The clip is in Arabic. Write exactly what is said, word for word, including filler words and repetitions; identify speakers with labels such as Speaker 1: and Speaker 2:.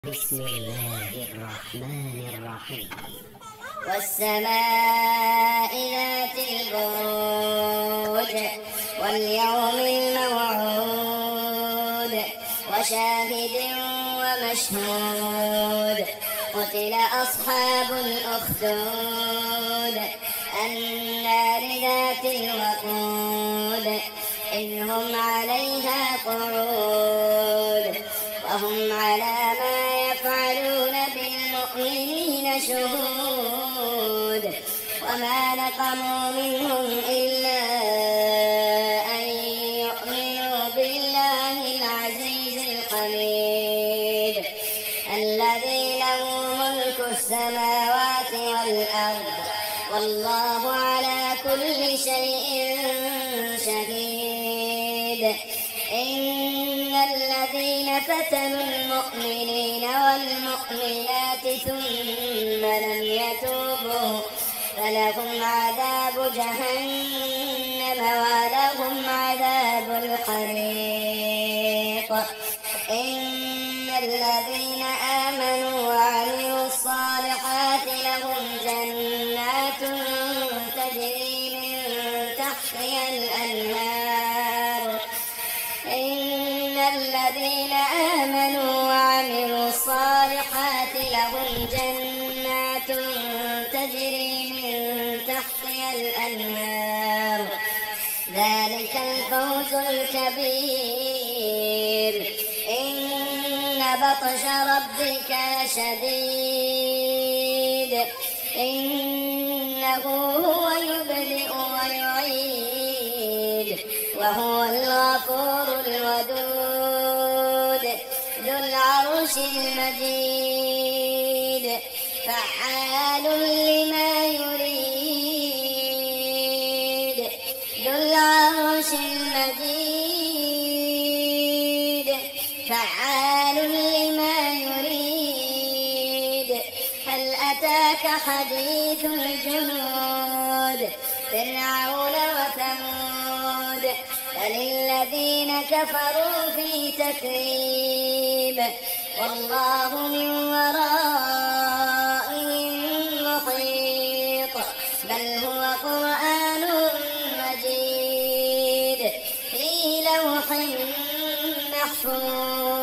Speaker 1: بسم الله الرحمن الرحيم.
Speaker 2: والسماء ذات البروج واليوم الموعود وشاهد ومشهود قتل أصحاب الأخدود النار ذات الوقود إذ هم عليها قعود وهم على ما يفعلون بالمؤمنين شهود وما نقموا منهم إلا أن يؤمنوا بالله العزيز الحميد الذي له ملك السماوات والأرض والله على كل شيء شهيد. إن الذين فتنوا المؤمنين والمؤمنات ثم لم يتوبوا فلهم عذاب جهنم ولهم عذاب الحريق. إن الذين آمنوا وعملوا الصالحات لهم جنات تجري من تحتها الأنهار إن الذين آمنوا وعملوا الصالحات لهم جنات تجري من تحتها الأنهار ذلك الفوز الكبير. إن بطش ربك شديد إنه هو يبدئ ويعيد وهو الغفور الودود ذو العرش المجيد فعال لما يريد ذو العرش المجيد فعال لما يريد. هل أتاك حديث الجنود فرعون وثمود بل الذين كفروا في تكذيب والله من ورائهم محيط بل هو قرآن مجيد في لوح محفوظ.